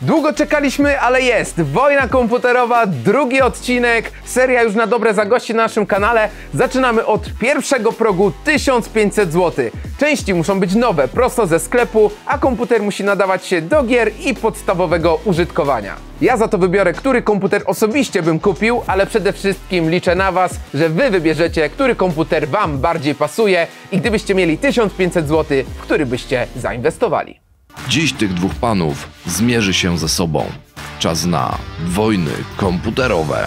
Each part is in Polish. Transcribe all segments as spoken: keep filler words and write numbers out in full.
Długo czekaliśmy, ale jest! Wojna komputerowa, drugi odcinek, seria już na dobre zagości na naszym kanale. Zaczynamy od pierwszego progu tysiąc pięćset złotych. Części muszą być nowe, prosto ze sklepu, a komputer musi nadawać się do gier i podstawowego użytkowania. Ja za to wybiorę, który komputer osobiście bym kupił, ale przede wszystkim liczę na Was, że Wy wybierzecie, który komputer Wam bardziej pasuje i gdybyście mieli tysiąc pięćset złotych, w który byście zainwestowali. Dziś tych dwóch panów zmierzy się ze sobą. Czas na wojny komputerowe.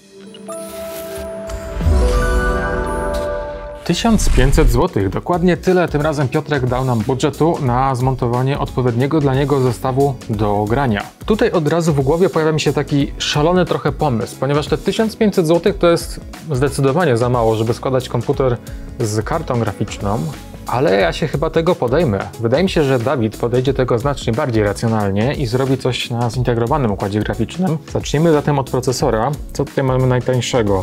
tysiąc pięćset złotych, dokładnie tyle tym razem Piotrek dał nam budżetu na zmontowanie odpowiedniego dla niego zestawu do grania. Tutaj od razu w głowie pojawia mi się taki szalony trochę pomysł, ponieważ te tysiąc pięćset złotych to jest zdecydowanie za mało, żeby składać komputer z kartą graficzną, ale ja się chyba tego podejmę. Wydaje mi się, że Dawid podejdzie tego znacznie bardziej racjonalnie i zrobi coś na zintegrowanym układzie graficznym. Zacznijmy zatem od procesora. Co tutaj mamy najtańszego?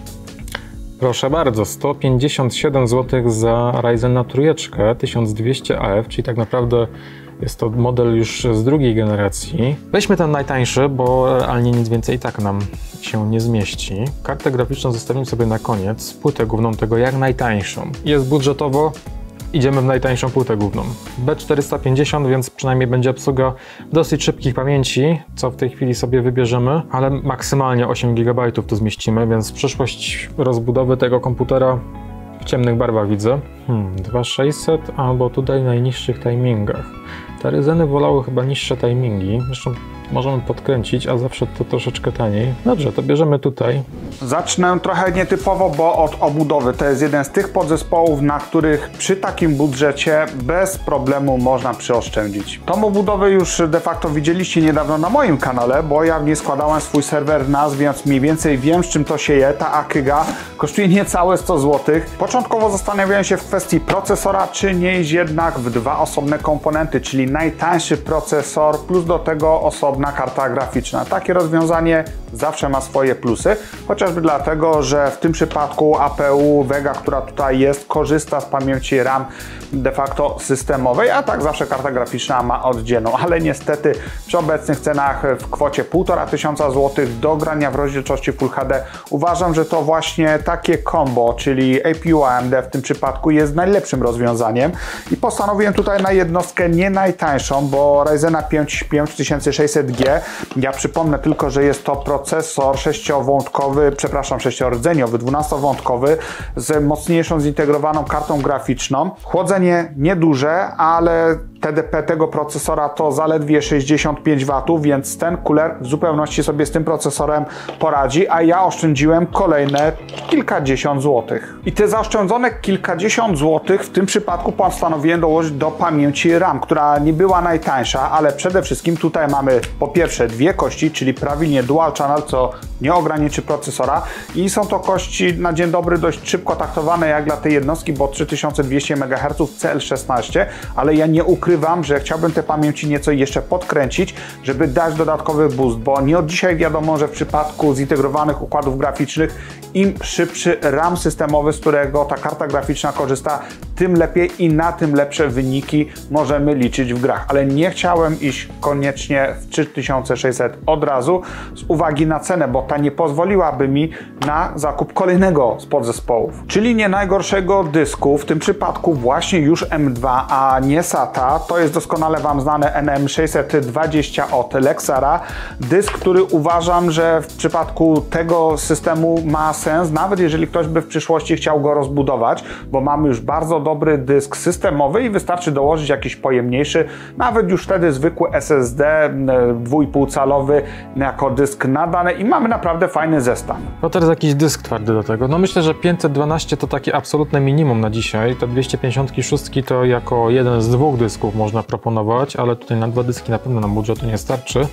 Proszę bardzo, sto pięćdziesiąt siedem złotych za Ryzena trójeczkę tysiąc dwieście A F, czyli tak naprawdę jest to model już z drugiej generacji. Weźmy ten najtańszy, bo realnie nic więcej i tak nam się nie zmieści. Kartę graficzną zostawimy sobie na koniec, płytę główną tego jak najtańszą. Jest budżetowo, idziemy w najtańszą płytę główną. B czterysta pięćdziesiąt, więc przynajmniej będzie obsługa dosyć szybkich pamięci, co w tej chwili sobie wybierzemy, ale maksymalnie osiem gigabajtów tu zmieścimy, więc przyszłość rozbudowy tego komputera w ciemnych barwach widzę. Hmm, dwa tysiące sześćset albo tutaj w najniższych timingach. Te Ryzeny wolały chyba niższe timingi, zresztą możemy podkręcić, a zawsze to troszeczkę taniej. Dobrze, to bierzemy tutaj. Zacznę trochę nietypowo, bo od obudowy. To jest jeden z tych podzespołów, na których przy takim budżecie bez problemu można przyoszczędzić. Tą obudowę już de facto widzieliście niedawno na moim kanale, bo ja w niej składałem swój serwer N A S, więc mniej więcej wiem, z czym to się je. Ta Akyga kosztuje niecałe sto złotych. Początkowo zastanawiałem się w kwestii procesora, czy nie iść jednak w dwa osobne komponenty, czyli najtańszy procesor plus do tego osobna karta graficzna. Takie rozwiązanie zawsze ma swoje plusy, chociażby dlatego, że w tym przypadku A P U Vega, która tutaj jest, korzysta z pamięci RAM de facto systemowej, a tak zawsze karta graficzna ma oddzielną, ale niestety przy obecnych cenach w kwocie półtora tysiąca złotych do grania w rozdzielczości Full H D uważam, że to właśnie takie combo, czyli A P U A M D w tym przypadku jest najlepszym rozwiązaniem i postanowiłem tutaj na jednostkę nie najtańszą, bo Ryzena pięć tysiące sześćset G, ja przypomnę tylko, że jest to procesor sześciowątkowy, przepraszam, sześciordzeniowy, dwunastowątkowy z mocniejszą zintegrowaną kartą graficzną. Chłodzenie nieduże, ale T D P tego procesora to zaledwie sześćdziesiąt pięć watów, więc ten kuler w zupełności sobie z tym procesorem poradzi, a ja oszczędziłem kolejne kilkadziesiąt złotych. I te zaoszczędzone kilkadziesiąt złotych w tym przypadku postanowiłem dołożyć do pamięci RAM, która nie była najtańsza, ale przede wszystkim tutaj mamy po pierwsze dwie kości, czyli prawilnie dual channel, co nie ograniczy procesora i są to kości na dzień dobry dość szybko taktowane jak dla tej jednostki, bo trzy tysiące dwieście megaherców C L szesnaście, ale ja nie ukrywam, że chciałbym te pamięci nieco jeszcze podkręcić, żeby dać dodatkowy boost, bo nie od dzisiaj wiadomo, że w przypadku zintegrowanych układów graficznych im szybszy RAM systemowy, z którego ta karta graficzna korzysta, tym lepiej i na tym lepsze wyniki możemy liczyć w grach. Ale nie chciałem iść koniecznie w trzy tysiące sześćset od razu z uwagi na cenę, bo ta nie pozwoliłaby mi na zakup kolejnego z podzespołów. Czyli nie najgorszego dysku, w tym przypadku właśnie już M dwa, a nie SATA. To jest doskonale Wam znane N M sześćset dwadzieścia od Lexara. Dysk, który uważam, że w przypadku tego systemu ma sens, nawet jeżeli ktoś by w przyszłości chciał go rozbudować, bo mamy już bardzo dobry dysk systemowy i wystarczy dołożyć jakiś pojemniejszy, nawet już wtedy zwykły S S D dwa i pół calowy jako dysk nadany i mamy naprawdę fajny zestaw. No teraz jakiś dysk twardy do tego. No myślę, że pięćset dwanaście to takie absolutne minimum na dzisiaj. Te dwieście pięćdziesiąt sześć to jako jeden z dwóch dysków można proponować, ale tutaj na dwa dyski na pewno nam budżetu nie starczy.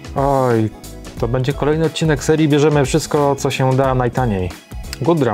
Oj, to będzie kolejny odcinek serii, bierzemy wszystko, co się da najtaniej. Goodram.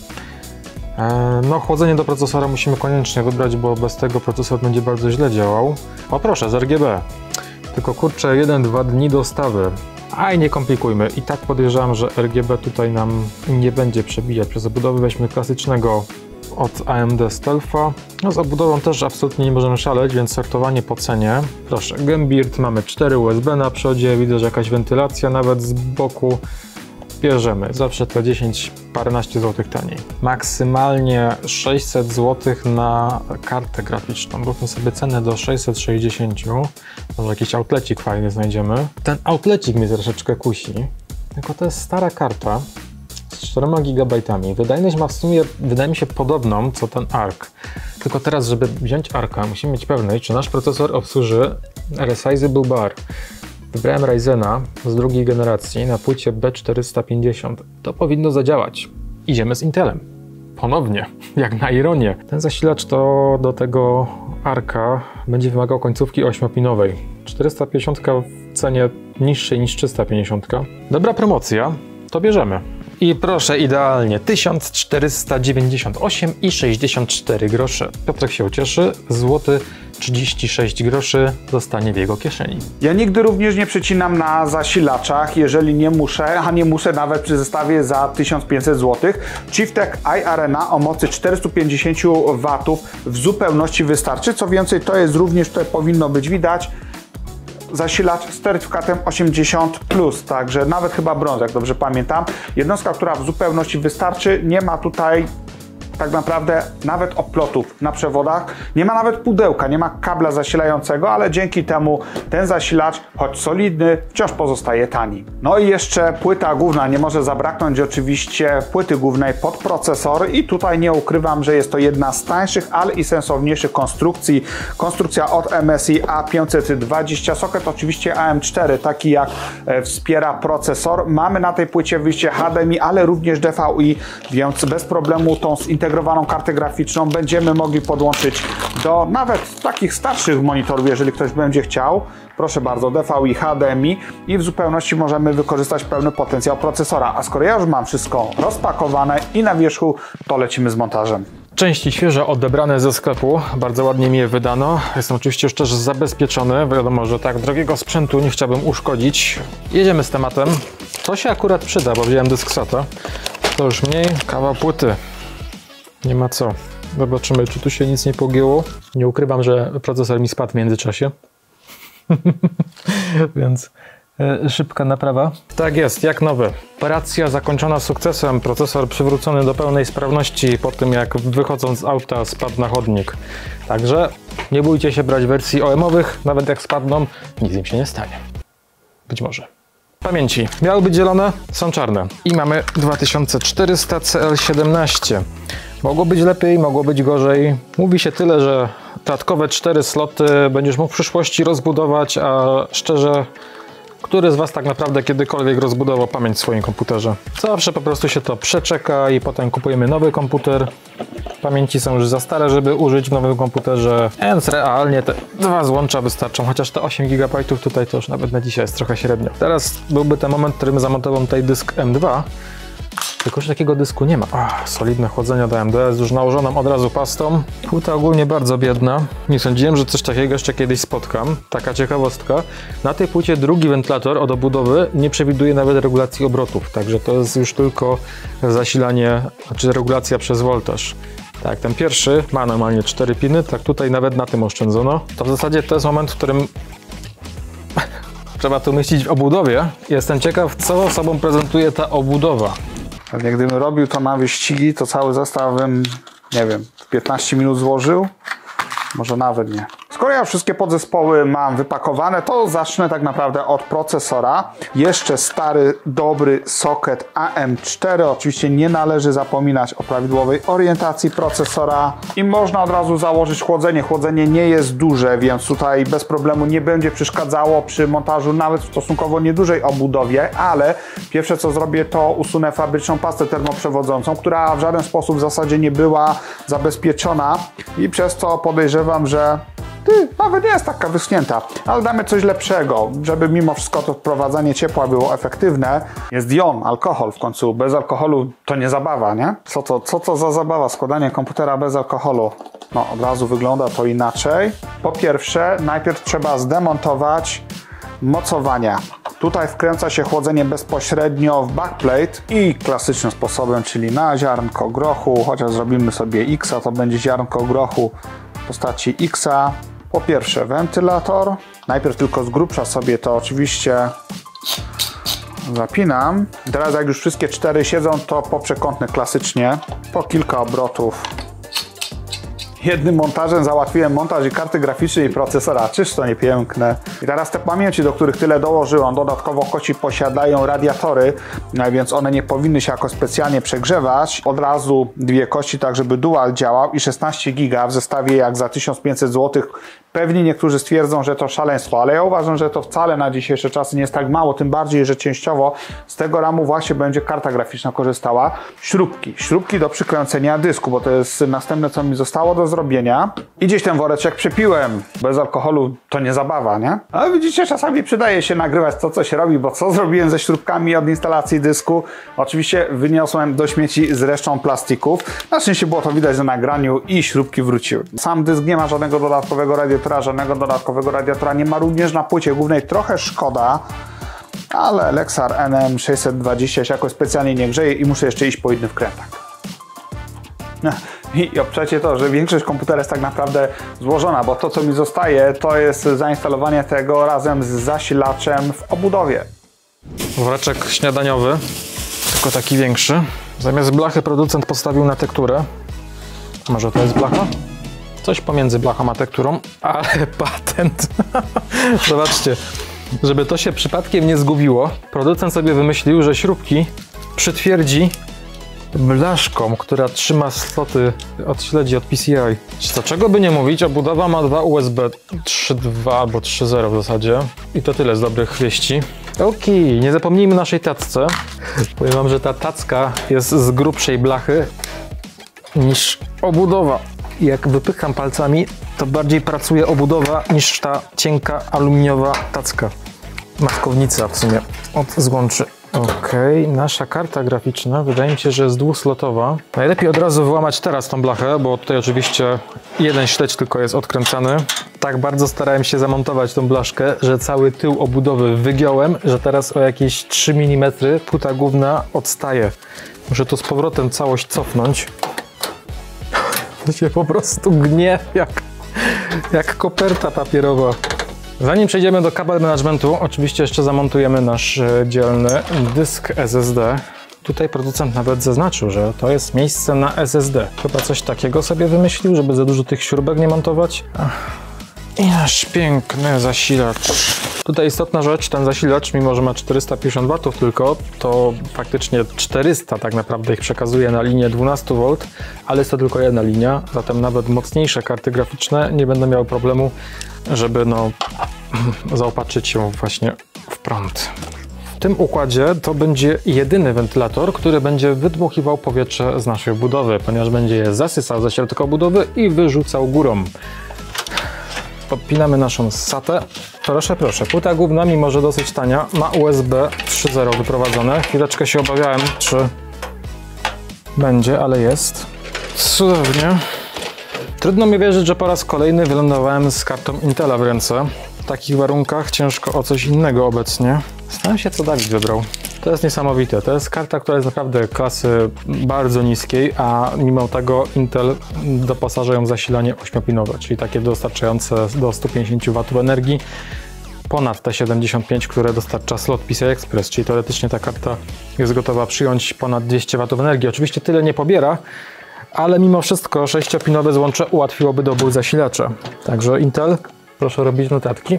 No, chłodzenie do procesora musimy koniecznie wybrać, bo bez tego procesor będzie bardzo źle działał. O proszę, z R G B. Tylko kurczę, jeden dwa dni dostawy. Aj, nie komplikujmy. I tak podejrzewam, że R G B tutaj nam nie będzie przebijać. Przez obudowę weźmy klasycznego od A M D Stealtha. No z obudową też absolutnie nie możemy szaleć, więc sortowanie po cenie. Proszę, Gembirt, mamy cztery U S B na przodzie, widzę, że jakaś wentylacja nawet z boku. Bierzemy, zawsze to dziesięć, paręnaście złotych taniej. Maksymalnie sześćset złotych na kartę graficzną. Róbmy sobie cenę do sześćset sześćdziesiąt. Może jakiś outlecik fajny znajdziemy. Ten outlecik mnie troszeczkę kusi. Tylko to jest stara karta z czterema gigabajtami. Wydajność ma w sumie, wydaje mi się, podobną co ten A R K. Tylko teraz, żeby wziąć A R K, musimy mieć pewność, czy nasz procesor obsłuży Resizable Bar. Wybrałem Ryzena z drugiej generacji na płycie B czterysta pięćdziesiąt. To powinno zadziałać. Idziemy z Intelem. Ponownie, jak na ironię. Ten zasilacz to do tego A R K będzie wymagał końcówki ośmiopinowej. czterysta pięćdziesiąt w cenie niższej niż trzysta pięćdziesiąt. Dobra promocja, to bierzemy. I proszę, idealnie, tysiąc czterysta dziewięćdziesiąt osiem i sześćdziesiąt cztery grosze. Piotrek się ucieszy, złoty trzydzieści sześć groszy zostanie w jego kieszeni. Ja nigdy również nie przecinam na zasilaczach, jeżeli nie muszę, a nie muszę nawet przy zestawie za tysiąc pięćset złotych. Chieftech iArena o mocy czterysta pięćdziesiąt watów w zupełności wystarczy. Co więcej, to jest również, tutaj powinno być widać, zasilacz z certyfikatem osiemdziesiąt plus, także nawet chyba brąz, jak dobrze pamiętam. Jednostka, która w zupełności wystarczy, nie ma tutaj tak naprawdę nawet oplotów na przewodach, nie ma nawet pudełka, nie ma kabla zasilającego, ale dzięki temu ten zasilacz, choć solidny, wciąż pozostaje tani. No i jeszcze płyta główna, nie może zabraknąć oczywiście płyty głównej pod procesor i tutaj nie ukrywam, że jest to jedna z tańszych, ale i sensowniejszych konstrukcji. Konstrukcja od M S I A pięćset dwadzieścia, socket oczywiście A M cztery, taki jak e, wspiera procesor. Mamy na tej płycie wyjście H D M I, ale również D V I, więc bez problemu tą zintegrowaną kartę graficzną będziemy mogli podłączyć do nawet takich starszych monitorów, jeżeli ktoś będzie chciał. Proszę bardzo, D V I, H D M I i w zupełności możemy wykorzystać pełny potencjał procesora. A skoro ja już mam wszystko rozpakowane i na wierzchu, to lecimy z montażem. Części świeżo odebrane ze sklepu, bardzo ładnie mi je wydano. Jestem oczywiście już też zabezpieczony, wiadomo, że tak drogiego sprzętu nie chciałbym uszkodzić. Jedziemy z tematem. To się akurat przyda, bo wziąłem dysk SATA. To już mniej, kawał płyty. Nie ma co. Zobaczymy, czy tu się nic nie pogięło. Nie ukrywam, że procesor mi spadł w międzyczasie. Więc e, szybka naprawa. Tak jest, jak nowy. Operacja zakończona sukcesem. Procesor przywrócony do pełnej sprawności po tym, jak wychodząc z auta spadł na chodnik. Także nie bójcie się brać wersji O M-owych. Nawet jak spadną, nic im się nie stanie. Być może. Pamięci. Miały być zielone, są czarne. I mamy dwa tysiące czterysta C L siedemnaście. Mogło być lepiej, mogło być gorzej. Mówi się tyle, że dodatkowe cztery sloty będziesz mógł w przyszłości rozbudować, a szczerze, który z Was tak naprawdę kiedykolwiek rozbudował pamięć w swoim komputerze? Zawsze po prostu się to przeczeka i potem kupujemy nowy komputer. Pamięci są już za stare, żeby użyć w nowym komputerze, więc realnie te dwa złącza wystarczą, chociaż te osiem gigabajtów tutaj to już nawet na dzisiaj jest trochę średnio. Teraz byłby ten moment, w którym zamontował tutaj dysk M dwa, tylko że takiego dysku nie ma. Ach, solidne chłodzenie do A M D z już nałożoną od razu pastą. Płyta ogólnie bardzo biedna. Nie sądziłem, że coś takiego jeszcze kiedyś spotkam. Taka ciekawostka. Na tej płycie drugi wentylator od obudowy nie przewiduje nawet regulacji obrotów, także to jest już tylko zasilanie, znaczy regulacja przez voltaż. Tak, ten pierwszy ma normalnie cztery piny, tak tutaj nawet na tym oszczędzono. To w zasadzie to jest moment, w którym trzeba to umieścić w obudowie. Jestem ciekaw, co sobą prezentuje ta obudowa. Pewnie gdybym robił to na wyścigi, to cały zestaw bym, nie wiem, w piętnaście minut złożył. Może nawet nie. Skoro ja wszystkie podzespoły mam wypakowane, to zacznę tak naprawdę od procesora. Jeszcze stary, dobry socket A M cztery. Oczywiście nie należy zapominać o prawidłowej orientacji procesora. I można od razu założyć chłodzenie. Chłodzenie nie jest duże, więc tutaj bez problemu nie będzie przeszkadzało przy montażu nawet w stosunkowo niedużej obudowie, ale pierwsze co zrobię, to usunę fabryczną pastę termoprzewodzącą, która w żaden sposób w zasadzie nie była zabezpieczona i przez co podejrzewam, że Ty, nawet nie jest taka wyschnięta, ale damy coś lepszego, żeby mimo wszystko to wprowadzanie ciepła było efektywne. Jest jon, alkohol, w końcu bez alkoholu to nie zabawa, nie? Co to, co to za zabawa, składanie komputera bez alkoholu? No, od razu wygląda to inaczej. Po pierwsze, najpierw trzeba zdemontować mocowania. Tutaj wkręca się chłodzenie bezpośrednio w backplate i klasycznym sposobem, czyli na ziarnko grochu, chociaż zrobimy sobie X, to będzie ziarnko grochu w postaci X. Po pierwsze wentylator, najpierw tylko z grubsza sobie to oczywiście zapinam. Teraz jak już wszystkie cztery siedzą, to po przekątnych klasycznie, po kilka obrotów. Jednym montażem załatwiłem montaż i karty graficznej i procesora. Czyż to nie piękne? I teraz te pamięci, do których tyle dołożyłem, dodatkowo koci posiadają radiatory, więc one nie powinny się jakoś specjalnie przegrzewać. Od razu dwie kości, tak żeby dual działał i szesnaście giga w zestawie jak za tysiąc pięćset złotych. Pewnie niektórzy stwierdzą, że to szaleństwo, ale ja uważam, że to wcale na dzisiejsze czasy nie jest tak mało, tym bardziej, że częściowo z tego ramu właśnie będzie karta graficzna korzystała. Śrubki. Śrubki do przykręcenia dysku, bo to jest następne, co mi zostało do zrobienia. I gdzieś ten woreczek przepiłem. Bez alkoholu to nie zabawa, nie? Ale widzicie, czasami przydaje się nagrywać to, co się robi, bo co zrobiłem ze śrubkami od instalacji dysku? Oczywiście wyniosłem do śmieci z resztą plastików. Na szczęście było to widać na nagraniu i śrubki wróciły. Sam dysk nie ma żadnego dodatkowego radiatora, żadnego dodatkowego radiatora nie ma również na płycie głównej. Trochę szkoda, ale Lexar N M sześćset dwadzieścia się jakoś specjalnie nie grzeje i muszę jeszcze iść po inny wkrętak. I obczajcie to, że większość komputera jest tak naprawdę złożona, bo to, co mi zostaje, to jest zainstalowanie tego razem z zasilaczem w obudowie. Woreczek śniadaniowy, tylko taki większy. Zamiast blachy producent postawił na tekturę. Może to jest blacha? Coś pomiędzy blachą a tekturą, ale patent. Zobaczcie, żeby to się przypadkiem nie zgubiło, producent sobie wymyślił, że śrubki przytwierdzi blaszką, która trzyma sloty od śledzi, od P C I. Co czego by nie mówić, obudowa ma dwa U S B trzy dwa albo trzy zero w zasadzie. I to tyle z dobrych wieści. Okej, nie zapomnijmy naszej tacce. Powiem wam, że ta tacka jest z grubszej blachy niż obudowa. Jak wypycham palcami, to bardziej pracuje obudowa niż ta cienka aluminiowa tacka. Maskownica w sumie od złączy. Okej, okay. Nasza karta graficzna wydaje mi się, że jest dwuslotowa. Najlepiej od razu wyłamać teraz tą blachę, bo tutaj oczywiście jeden śledź tylko jest odkręcany. Tak bardzo starałem się zamontować tą blaszkę, że cały tył obudowy wygiąłem, że teraz o jakieś trzy milimetry płyta główna odstaje. Muszę tu z powrotem całość cofnąć. To się po prostu gnie jak, jak koperta papierowa. Zanim przejdziemy do kabel managementu, oczywiście jeszcze zamontujemy nasz dzielny dysk S S D. Tutaj producent nawet zaznaczył, że to jest miejsce na S S D. Chyba coś takiego sobie wymyślił, żeby za dużo tych śrubek nie montować. I nasz piękny zasilacz. Tutaj istotna rzecz, ten zasilacz, mimo że ma czterysta pięćdziesiąt watów tylko, to faktycznie czterysta tak naprawdę ich przekazuje na linię dwanaście wolt, ale jest to tylko jedna linia, zatem nawet mocniejsze karty graficzne nie będą miały problemu, żeby no zaopatrzyć się właśnie w prąd. W tym układzie to będzie jedyny wentylator, który będzie wydmuchiwał powietrze z naszej budowy, ponieważ będzie je zasysał za środek obudowy i wyrzucał górą. Podpinamy naszą satę. Proszę, proszę, płyta główna, mimo że dosyć tania, ma U S B trzy zero wyprowadzone. Chwileczkę się obawiałem, czy będzie, ale jest. Cudownie. Trudno mi wierzyć, że po raz kolejny wylądowałem z kartą Intela w ręce. W takich warunkach ciężko o coś innego obecnie. Zastanawiam się, co Dawid wybrał. To jest niesamowite. To jest karta, która jest naprawdę klasy bardzo niskiej, a mimo tego Intel doposaża ją w zasilanie ośmiopinowe, czyli takie dostarczające do stu pięćdziesięciu watów energii ponad te siedemdziesiąt pięć, które dostarcza slot P C I Express, czyli teoretycznie ta karta jest gotowa przyjąć ponad dwieście watów energii. Oczywiście tyle nie pobiera, ale mimo wszystko sześciopinowe złącze ułatwiłoby dobór zasilacza. Także Intel, proszę robić notatki.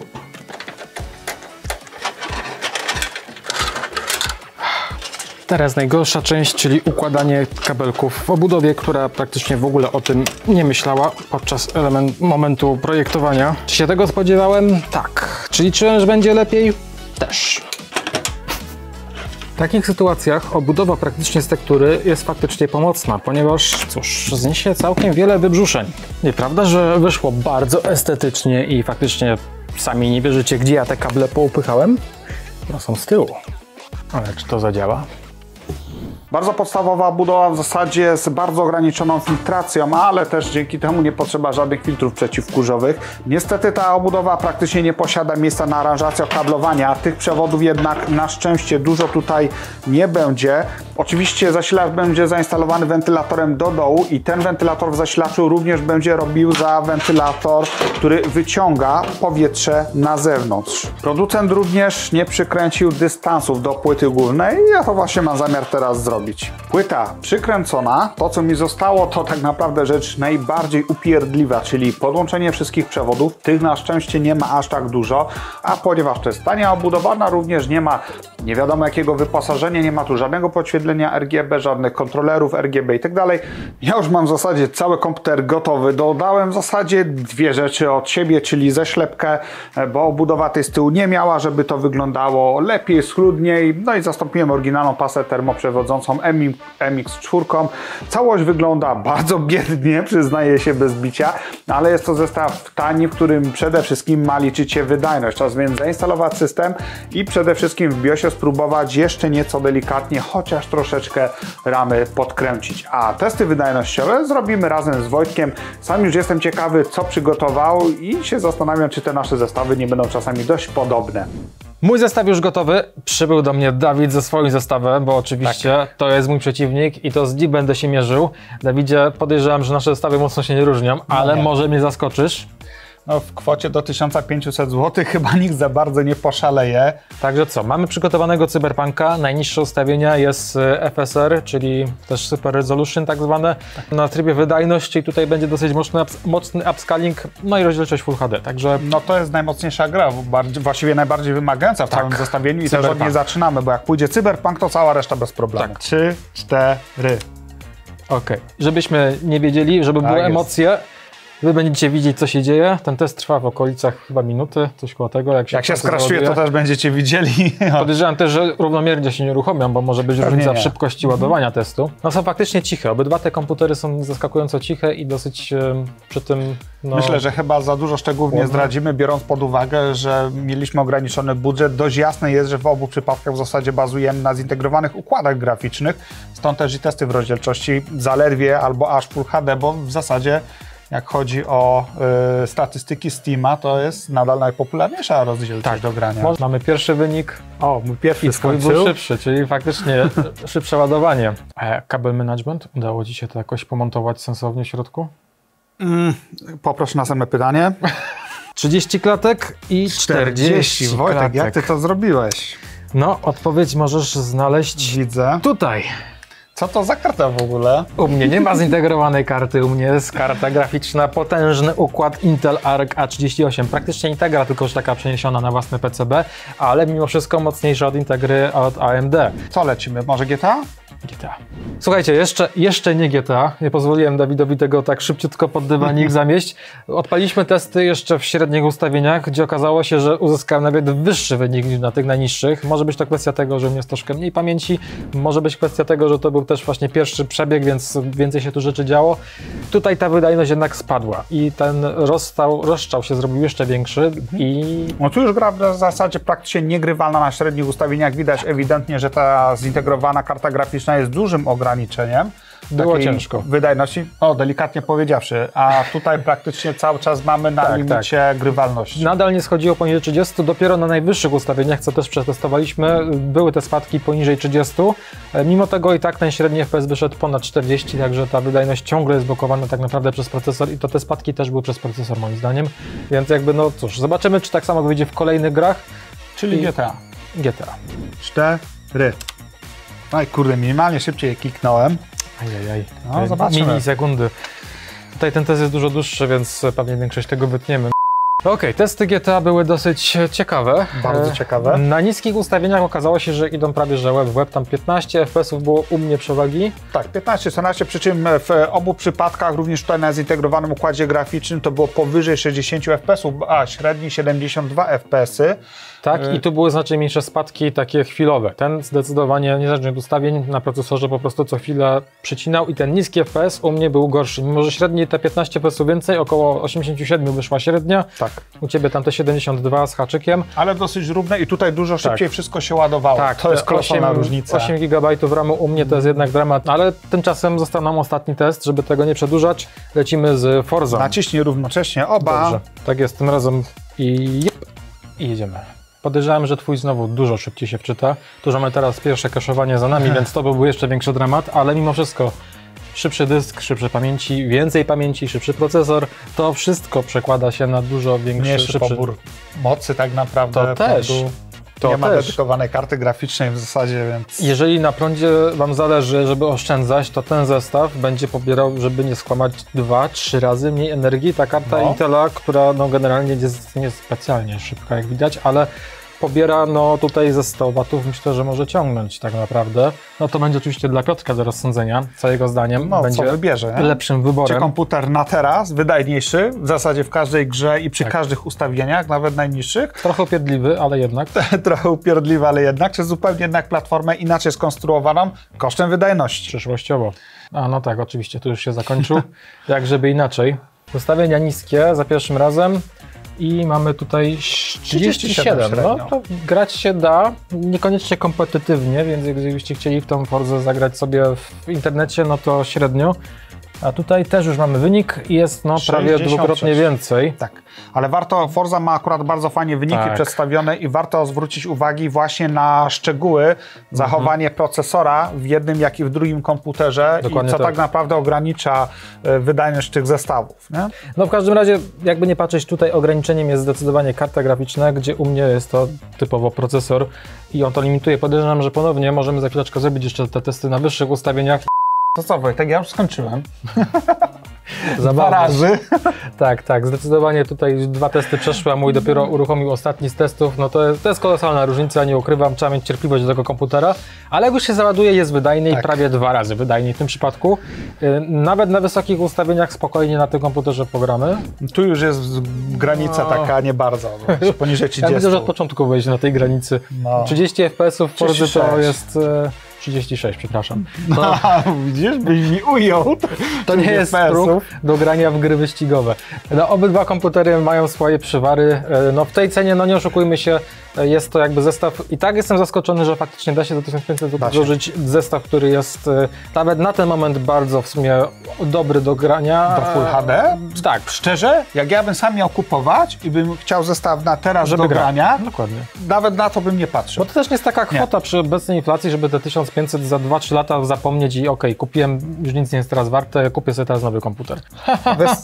Teraz najgorsza część, czyli układanie kabelków w obudowie, która praktycznie w ogóle o tym nie myślała podczas element, momentu projektowania. Czy się tego spodziewałem? Tak. Czy liczyłem, że będzie lepiej? Też. W takich sytuacjach obudowa praktycznie z tektury jest faktycznie pomocna, ponieważ, cóż, zniesie całkiem wiele wybrzuszeń. Nieprawda, że wyszło bardzo estetycznie i faktycznie sami nie wierzycie, gdzie ja te kable poupychałem? No są z tyłu. Ale czy to zadziała? Bardzo podstawowa budowa w zasadzie z bardzo ograniczoną filtracją, ale też dzięki temu nie potrzeba żadnych filtrów przeciwkurzowych. Niestety ta obudowa praktycznie nie posiada miejsca na aranżację okablowania. Tych przewodów jednak na szczęście dużo tutaj nie będzie. Oczywiście zasilacz będzie zainstalowany wentylatorem do dołu i ten wentylator w zasilaczu również będzie robił za wentylator, który wyciąga powietrze na zewnątrz. Producent również nie przykręcił dystansów do płyty głównej i ja to właśnie mam zamiar teraz zrobić. Płyta przykręcona, to co mi zostało to tak naprawdę rzecz najbardziej upierdliwa, czyli podłączenie wszystkich przewodów. Tych na szczęście nie ma aż tak dużo, a ponieważ to jest tania obudowana, również nie ma nie wiadomo jakiego wyposażenia, nie ma tu żadnego podświetlenia R G B, żadnych kontrolerów R G B i tak dalej. Ja już mam w zasadzie cały komputer gotowy. Dodałem w zasadzie dwie rzeczy od siebie, czyli ześlepkę, bo obudowa tej z tyłu nie miała, żeby to wyglądało lepiej, schludniej. No i zastąpiłem oryginalną pasę termoprzewodzącą M X cztery. Całość wygląda bardzo biednie, przyznaję się bez bicia, ale jest to zestaw tani, w którym przede wszystkim ma liczyć się wydajność. Czas więc zainstalować system i przede wszystkim w BIOSie spróbować jeszcze nieco delikatnie, chociaż troszeczkę ramy podkręcić. A testy wydajnościowe zrobimy razem z Wojtkiem. Sam już jestem ciekawy, co przygotował i się zastanawiam, czy te nasze zestawy nie będą czasami dość podobne. Mój zestaw już gotowy. Przybył do mnie Dawid ze swoim zestawem, bo oczywiście tak. To jest mój przeciwnik i to z nim będę się mierzył. Dawidzie, podejrzewam, że nasze zestawy mocno się nie różnią, ale no może mnie zaskoczysz. No, w kwocie do tysiąca pięciuset złotych chyba nikt za bardzo nie poszaleje. Także co, mamy przygotowanego Cyberpunka, najniższe ustawienia jest F S R, czyli też Super Resolution tak zwane, na trybie wydajności. Tutaj będzie dosyć mocny, mocny upscaling, no i rozdzielczość Full H D, także... No to jest najmocniejsza gra, bardziej, właściwie najbardziej wymagająca w tak. całym zestawieniu i też od niej zaczynamy, bo jak pójdzie Cyberpunk, to cała reszta bez problemu. Tak. Trzy, cztery. Okej, okay. Żebyśmy nie wiedzieli, żeby tak były jest. emocje. Wy będziecie widzieć, co się dzieje. Ten test trwa w okolicach chyba minuty, coś koło tego. Jak się, jak się skraszuje, to też będziecie widzieli. Podejrzewam też, że równomiernie się nie uruchomią, bo może być różnica w szybkości ładowania testu. No są faktycznie ciche. Obydwa te komputery są zaskakująco ciche i dosyć um, przy tym... No... Myślę, że chyba za dużo szczegółów nie zdradzimy, biorąc pod uwagę, że mieliśmy ograniczony budżet. Dość jasne jest, że w obu przypadkach w zasadzie bazujemy na zintegrowanych układach graficznych. Stąd też i testy w rozdzielczości zaledwie albo aż Full H D, bo w zasadzie jak chodzi o y, statystyki Steama, to jest nadal najpopularniejsza rozdzielczość tak. do grania. Mamy pierwszy wynik. O, mój pierwszy i swój był szybszy, czyli faktycznie szybsze ładowanie. A kabel management, udało Ci się to jakoś pomontować sensownie w środku? Mm, poproszę następne pytanie. trzydzieści klatek i czterdzieści Wojtek, klatek. jak Ty to zrobiłeś? No, odpowiedź możesz znaleźć Widzę. Tutaj. Co to za karta w ogóle? U mnie nie ma zintegrowanej karty, u mnie jest karta graficzna, potężny układ Intel Arc A trzydzieści osiem. Praktycznie Integra, tylko już taka przeniesiona na własne P C B, ale mimo wszystko mocniejsza od Integry od A M D. Co lecimy? Może G T A? G T A. Słuchajcie, jeszcze, jeszcze nie G T A. Nie pozwoliłem Dawidowi tego tak szybciutko pod dywanik zamieść. Odpaliśmy testy jeszcze w średnich ustawieniach, gdzie okazało się, że uzyskałem nawet wyższy wynik niż na tych najniższych. Może być to kwestia tego, że u mnie jest troszkę mniej pamięci. Może być kwestia tego, że to był też właśnie pierwszy przebieg, więc więcej się tu rzeczy działo. Tutaj ta wydajność jednak spadła i ten rozstał, rozstrzał się zrobił jeszcze większy i... No tu już gra w zasadzie praktycznie niegrywalna na średnich ustawieniach. Widać ewidentnie, że ta zintegrowana karta graficzna jest dużym ograniczeniem. Było ciężko. Wydajności, o delikatnie powiedziawszy, a tutaj praktycznie cały czas mamy na tak, limicie tak. grywalności. Nadal nie schodziło poniżej trzydziestu, dopiero na najwyższych ustawieniach, co też przetestowaliśmy, były te spadki poniżej trzydziestu. Mimo tego i tak ten średni F P S wyszedł ponad czterdzieści, także ta wydajność ciągle jest blokowana tak naprawdę przez procesor i to te spadki też były przez procesor moim zdaniem. Więc jakby no cóż, zobaczymy, czy tak samo wyjdzie w kolejnych grach. Czyli I... G T A. G T A. Cztery. Aj kurde, minimalnie szybciej je kliknąłem. Ajajaj, no, zobaczymy. Milisekundy. Tutaj ten test jest dużo dłuższy, więc pewnie większość tego wytniemy. Okej, okay, testy G T A były dosyć ciekawe. Bardzo ciekawe. Na niskich ustawieniach okazało się, że idą prawie że web w web. Tam piętnaście F P S ów było u mnie przewagi. Tak, piętnaście czternaście, przy czym w obu przypadkach, również tutaj na zintegrowanym układzie graficznym, to było powyżej sześćdziesięciu F P S ów, a średni siedemdziesiąt dwa F P S y. Tak, y i tu były znacznie mniejsze spadki, takie chwilowe. Ten zdecydowanie, niezależnie od ustawień, na procesorze po prostu co chwilę przycinał i ten niski F P S u mnie był gorszy. Mimo że średni te piętnaście F P S ów więcej, około osiemdziesiąt siedem wyszła średnia. Tak. Tak. U Ciebie tam te siedemdziesiąt dwa z haczykiem. Ale dosyć równe i tutaj dużo szybciej tak. wszystko się ładowało. Tak, to jest kolosalna różnica. osiem gigabajtów ramu u mnie to jest jednak dramat, ale tymczasem został nam ostatni test, żeby tego nie przedłużać. Lecimy z Forzą. Naciśnij równocześnie oba. Dobrze, tak jest tym razem i jep, i jedziemy. Podejrzewam, że Twój znowu dużo szybciej się wczyta. Tu mamy teraz pierwsze kaszowanie za nami, więc to by był jeszcze większy dramat, ale mimo wszystko szybszy dysk, szybsze pamięci, więcej pamięci, szybszy procesor, to wszystko przekłada się na dużo większy, Mniejszy szybszy pobór mocy tak naprawdę. To też. To nie ma też. dedykowanej karty graficznej w zasadzie, więc... Jeżeli na prądzie Wam zależy, żeby oszczędzać, to ten zestaw będzie pobierał, żeby nie skłamać, dwa, trzy razy mniej energii. Ta karta no. Intela, która no generalnie jest niespecjalnie szybka, jak widać, ale pobiera no tutaj ze sto watów, myślę, że może ciągnąć tak naprawdę. No to będzie oczywiście dla Piotrka do rozsądzenia, co jego zdaniem no, będzie co wybierze, nie? lepszym wyborem. Czy komputer na teraz, wydajniejszy, w zasadzie w każdej grze i przy tak. każdych ustawieniach, nawet najniższych. Trochę upierdliwy, ale jednak. Trochę upierdliwy, ale jednak. Czy zupełnie jednak platformę inaczej skonstruowaną kosztem wydajności. Przyszłościowo. A no tak, oczywiście, tu już się zakończył. Jak żeby inaczej. Ustawienia niskie za pierwszym razem. I mamy tutaj trzydzieści siedem. No to grać się da, niekoniecznie kompetytywnie, więc gdybyście chcieli w tą Forzę zagrać sobie w internecie, no to średnio. A tutaj też już mamy wynik i jest no prawie dwukrotnie więcej. Tak, ale warto, Forza ma akurat bardzo fajnie wyniki tak. przedstawione i warto zwrócić uwagi właśnie na szczegóły, zachowanie mhm. procesora w jednym, jak i w drugim komputerze. Dokładnie i co tak. tak naprawdę ogranicza wydajność tych zestawów. Nie? No w każdym razie, jakby nie patrzeć, tutaj ograniczeniem jest zdecydowanie karta graficzna, gdzie u mnie jest to typowo procesor i on to limituje. Podejrzewam, że ponownie możemy za chwileczkę zrobić jeszcze te testy na wyższych ustawieniach. To co, Wojtek, ja już skończyłem. Dwa razy. Tak, tak, zdecydowanie tutaj dwa testy przeszły, a mój dopiero uruchomił ostatni z testów. No to jest, to jest kolosalna różnica, nie ukrywam, trzeba mieć cierpliwość do tego komputera, ale jak już się załaduje, jest wydajny tak. i prawie dwa razy wydajniej w tym przypadku. Nawet na wysokich ustawieniach spokojnie na tym komputerze pogramy. Tu już jest granica no. taka nie bardzo, poniżej trzydziestu. Ja widzę, że od początku wejść na tej granicy. No. trzydzieści F P S-ów w Forzy to jest... trzydzieści sześć, przepraszam. To, no, widzisz, byś mi ujął. To, to nie jest próg do grania w gry wyścigowe. No, obydwa komputery mają swoje przywary. No, w tej cenie, no nie oszukujmy się, jest to jakby zestaw. I tak jestem zaskoczony, że faktycznie da się do tysiąc pięćset złożyć zestaw, który jest nawet na ten moment bardzo w sumie dobry do grania. Do Full H D? Tak. Szczerze, jak ja bym sam miał kupować i bym chciał zestaw na teraz żeby do grania, dokładnie. Nawet na to bym nie patrzył. Bo to też nie jest taka kwota nie. przy obecnej inflacji, żeby te tysiąc pięćset za dwa trzy lata zapomnieć i okej, okay, kupiłem, już nic nie jest teraz warte, kupię sobie teraz nowy komputer. Bez...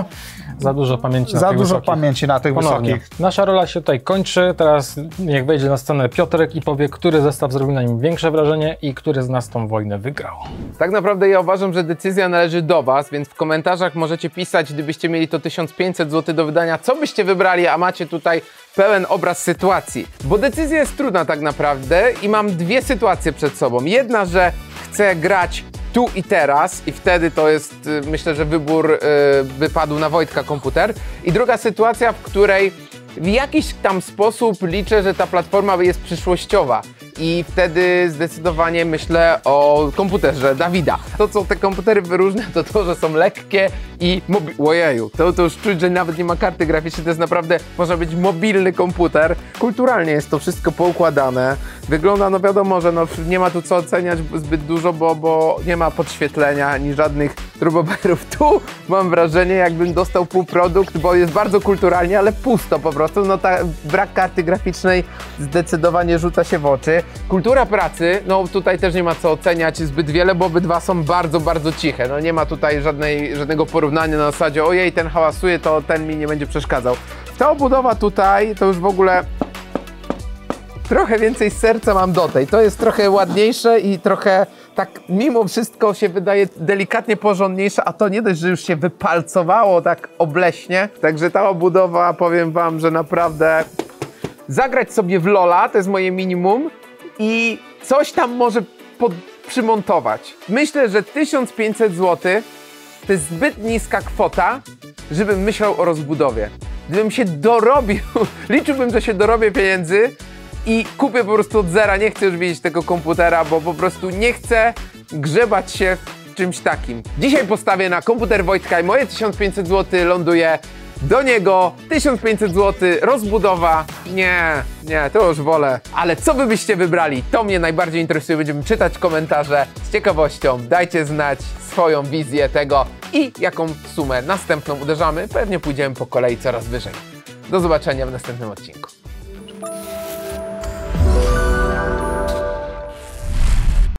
Za dużo pamięci na Za tych dużo wysokich. pamięci na tych Ponownie. wysokich. Nasza rola się tutaj kończy. Teraz niech wejdzie na scenę Piotrek i powie, który zestaw zrobił na nim większe wrażenie i który z nas tą wojnę wygrał. Tak naprawdę ja uważam, że decyzja należy do Was, więc w komentarzach możecie pisać, gdybyście mieli to tysiąc pięćset złotych do wydania, co byście wybrali, a macie tutaj pełen obraz sytuacji. Bo decyzja jest trudna tak naprawdę i mam dwie sytuacje przed sobą. Jedna, że chcę grać tu i teraz i wtedy to jest, myślę, że wybór yy, wypadł na Wojtka komputer. I druga sytuacja, w której w jakiś tam sposób liczę, że ta platforma jest przyszłościowa i wtedy zdecydowanie myślę o komputerze Dawida. To, co te komputery wyróżnia, to to, że są lekkie i mobilne. Ojeju, to, to już czuć, że nawet nie ma karty graficznej, to jest naprawdę, może być mobilny komputer. Kulturalnie jest to wszystko poukładane. Wygląda, no wiadomo, że no, nie ma tu co oceniać zbyt dużo, bo, bo nie ma podświetlenia ani żadnych turboberów. Tu mam wrażenie, jakbym dostał półprodukt, bo jest bardzo kulturalnie, ale pusto po prostu. No ta brak karty graficznej zdecydowanie rzuca się w oczy. Kultura pracy, no tutaj też nie ma co oceniać zbyt wiele, bo obydwa są bardzo, bardzo ciche. No nie ma tutaj żadnej, żadnego porównania na zasadzie ojej, ten hałasuje, to ten mi nie będzie przeszkadzał. Ta obudowa tutaj, to już w ogóle trochę więcej serca mam do tej. To jest trochę ładniejsze i trochę tak mimo wszystko się wydaje delikatnie porządniejsze, a to nie dość, że już się wypalcowało tak obleśnie. Także ta obudowa, powiem wam, że naprawdę zagrać sobie w Lola, to jest moje minimum i coś tam może pod, przymontować. Myślę, że tysiąc pięćset złotych to jest zbyt niska kwota, żebym myślał o rozbudowie. Gdybym się dorobił, liczyłbym, że się dorobię pieniędzy i kupię po prostu od zera, nie chcę już widzieć tego komputera, bo po prostu nie chcę grzebać się w czymś takim. Dzisiaj postawię na komputer Wojtka i moje tysiąc pięćset złotych ląduje Do niego tysiąc pięćset złotych, rozbudowa. Nie, nie, to już wolę. Ale co wy byście wybrali? To mnie najbardziej interesuje. Będziemy czytać komentarze. Z ciekawością dajcie znać swoją wizję tego i jaką sumę następną uderzamy. Pewnie pójdziemy po kolei coraz wyżej. Do zobaczenia w następnym odcinku.